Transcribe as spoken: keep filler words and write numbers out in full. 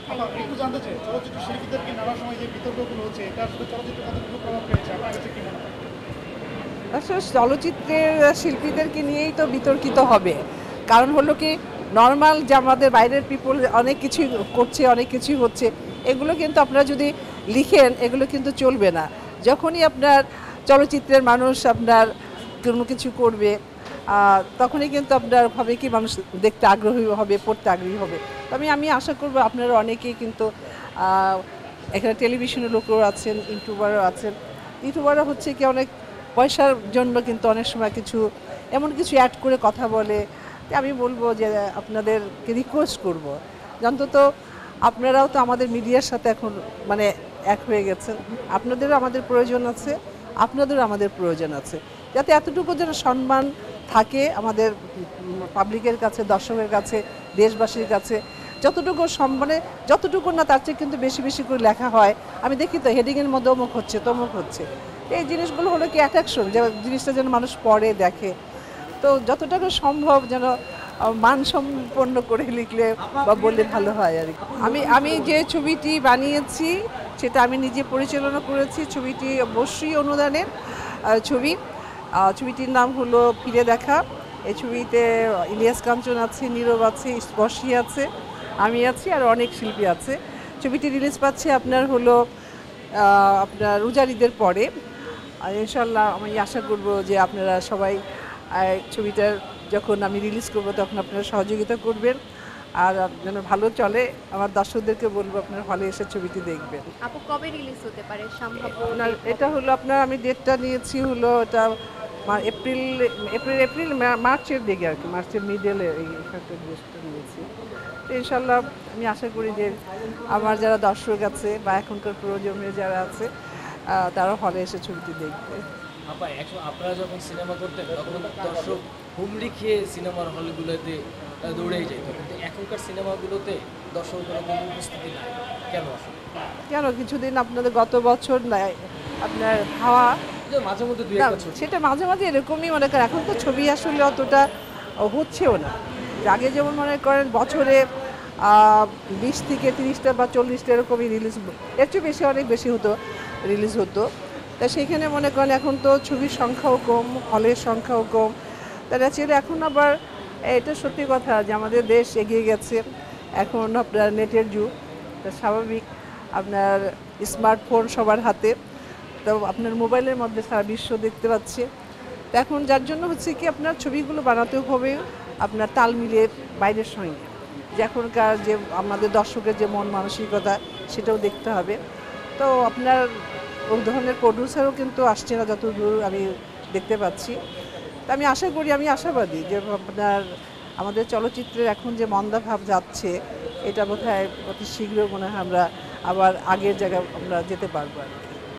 একটু জানতে চাই, চলচ্চিত্র শিল্পীদেরকে নানা সময় যে বিতর্কগুলো হচ্ছে, এটা আসলে চলচ্চিত্র কতটুকু প্রভাব পেয়েছে আপনার কাছে কি মনে হয়? আসলে চলচ্চিত্রের শিল্পীদেরকে নিয়েই তো বিতর্কিত হবে। কারণ হলো কি, নর্মাল যে আমাদের বাইরের পিপল অনেক কিছুই করছে, অনেক কিছুই হচ্ছে, এগুলো কিন্তু আপনারা যদি লিখেন এগুলো কিন্তু চলবে না। যখনই আপনার চলচ্চিত্রের মানুষ আপনার কোনো কিছু করবে, আহ, তখনই কিন্তু আপনার হবে কি মানুষ দেখতে আগ্রহী হবে, পড়তে আগ্রহী হবে। তবে আমি আশা করব আপনারা অনেকেই কিন্তু আহ, এখানে টেলিভিশনের লোকও আছেন, ইউটিউবারও আছেন। ইউটিউবাররা হচ্ছে কি অনেক পয়সার জন্য কিন্তু অনেক সময় কিছু এমন কিছু অ্যাড করে কথা বলে। তো আমি বলবো যে আপনাদেরকে রিকোয়েস্ট করব যে অন্তত আপনারাও তো আমাদের মিডিয়ার সাথে এখন মানে এক হয়ে গেছেন, আপনাদেরও আমাদের প্রয়োজন আছে, আপনাদেরও আমাদের প্রয়োজন আছে, যাতে এতটুকু যেন সম্মান থাকে আমাদের পাবলিকের কাছে, দর্শকের কাছে, দেশবাসীর কাছে। যতটুকু সম্মানে যতটুকু না তার চেয়ে কিন্তু বেশি বেশি করে লেখা হয়। আমি দেখি তো হেডিংয়ের মধ্যে অমুক হচ্ছে তমুক হচ্ছে। এই জিনিসগুলো হলো কি অ্যাট্রাকশন, যে জিনিসটা যেন মানুষ পড়ে দেখে। তো যতটুকু সম্ভব যেন মানসম্পন্ন করে লিখলে বা বললে ভালো হয় আর কি। আমি আমি যে ছবিটি বানিয়েছি সেটা আমি নিজে পরিচালনা করেছি। ছবিটি অবশ্যই অনুদানের আহ, ছবি। আহ, ছবিটির নাম হলো ফিরে দেখা। এই ছবিতে ইলিয়াস কাঞ্চন আছে, নীরব আছে, স্পর্শী আছে, আমি আছি, আর অনেক শিল্পী আছে। ছবিটি রিলিজ পাচ্ছে আপনার হলো আহ, আপনার রোজার ঈদের পরে। আর ইনশাল্লাহ আমি আশা করব যে আপনারা সবাই আহ, ছবিটার যখন আমি রিলিজ করব তখন আপনারা সহযোগিতা করবেন। আর যেন ভালো চলে, আমার দর্শকদেরকে বলবো আপনারা হলে এসে ছবিটি দেখবেন। আপু কবে রিলিজ হতে পারে সম্ভাব্য আপনার date এটা কবে? হলো আপনার আমি ডেটটা নিয়েছি হলো এটা মা- এপ্রিল এপ্রিল এপ্রিল মা- মার্চের দিকে আর কি, মার্চের মিডলে এই একটা ডেটটা নিয়েছি। তো ইনশাল্লাহ আমি আশা করি যে আমার যারা দর্শক আছে বা এখনকার প্রজন্মের যারা আছে আহ, তারা হলে এসে ছবিটি দেখবে। আপা এখন আপনারা যখন সিনেমা করতেন তখন দর্শক হুমড়ি খেয়ে সিনেমার হলগুলোতে আহ, দৌড়েই যেত, কিন্তু এখনকার সিনেমাগুলোতে দর্শকদের কোনো উপস্থিতি নাই, কেন আসলে? কেন কিছুদিন আপনাদের গত বছর নাই আপনার হাওয়া, যে মাঝে মধ্যে দুই না একটা ছবি সেটা মাঝে মাঝে এরকমই মনে করেন। এখন তো ছবি আসলে অতটা হচ্ছেও না। আগে যেমন মনে করেন বছরে বিশ থেকে তিরিশটা বা চল্লিশটা এরকমই রিলিজ, এর চেয়ে বেশি অনেক বেশি হতো, রিলিজ হতো। তা সেখানে মনে করেন এখন তো ছবির সংখ্যাও কম, হলের সংখ্যাও কম। তারা ছিল এখন আবার এটা সত্যি কথা যে আমাদের দেশ এগিয়ে গেছে, এখন আপনার নেটের যুগ। তা স্বাভাবিক আপনার স্মার্টফোন সবার হাতে, তো আপনার মোবাইলের মধ্যে সারা বিশ্ব দেখতে পাচ্ছে। তো এখন যার জন্য হচ্ছে কি আপনার ছবিগুলো বানাতেও হবে আপনার তাল মিলিয়ে বাইরের সঙ্গে, যে এখনকার যে আমাদের দর্শকের যে মন মানসিকতা সেটাও দেখতে হবে। তো আপনার ওই ধরনের প্রডিউসারও কিন্তু আসছে না যতদূর আমি দেখতে পাচ্ছি। তা আমি আশা করি, আমি আশাবাদী যে আপনার আমাদের চলচ্চিত্রের এখন যে মন্দা ভাব যাচ্ছে এটা বোধহয় অতি শীঘ্র মনে হয় আমরা আবার আগের জায়গায় আমরা যেতে পারবো আর কি।